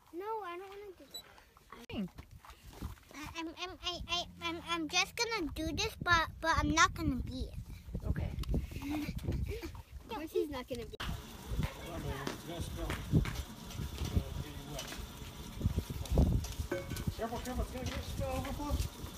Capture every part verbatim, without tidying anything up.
No, I don't want to do that. I'm, I'm, I, I, I'm, I'm just gonna do this, but, but I'm not gonna be it. Okay. Of course he's not gonna be it. Careful, careful, it's gonna get spill overflow.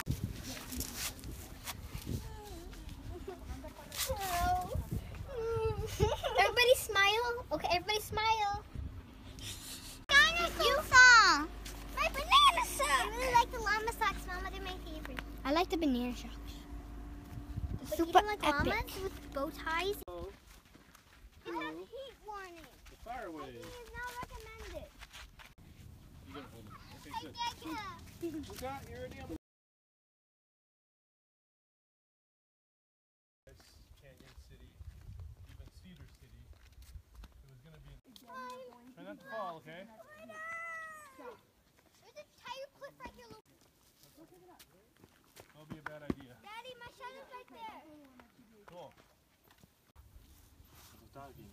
Everybody smile. Okay, everybody smile. Dinosaur song. My banana socks. I really like the llama socks, Mama. They're my favorite. I like the banana socks. But Super you don't like epic. llamas with bow ties? Oh, It has heat warning. the fireway. It is not recommended. You gotta hold it. Okay, I good. get you. You got, you're already on the Canyon City, even Cedar City. It was gonna be. Try not to fall, okay? There's a tire clip right here. That'll be a bad idea. Daddy, my shadow's right there. Cool. The doggy.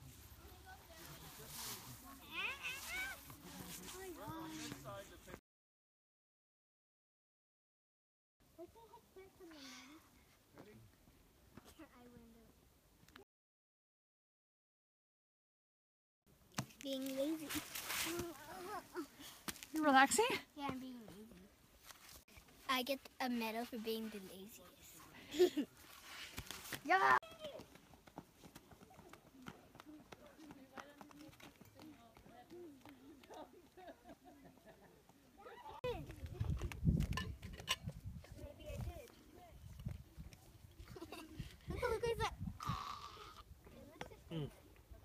Being lazy. You relaxing? Yeah, I'm being lazy. I get a medal for being the laziest. Yeah. Look, look, look, look. Mm.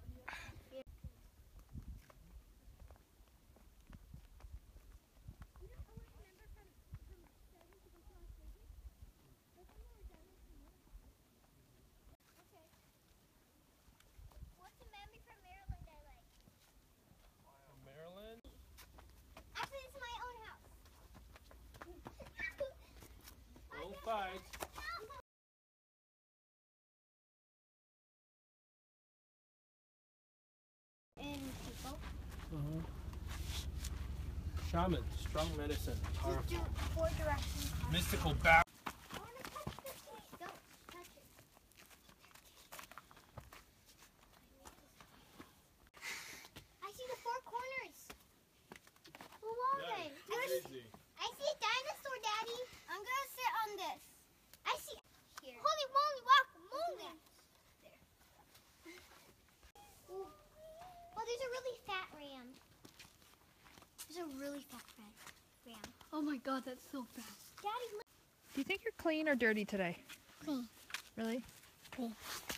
What's a memory from Maryland I like? Maryland? Actually, it's my own house. Don't fight. And people. Uh-huh. Shaman, strong medicine, powerful. Just do four directions. Mystical bat. I want to touch this thing. Don't touch it. I see the four corners. Who are they? I see, Crazy. I see a dinosaur, Daddy. I'm gonna sit on this. I see. Here. Holy moly, walk, moving. There. Ooh. Oh, there's a really fat ram. There's a really fat ram. Ram. Oh my god, that's so fast. Daddy, look. Do you think you're clean or dirty today? Clean. Really? Clean.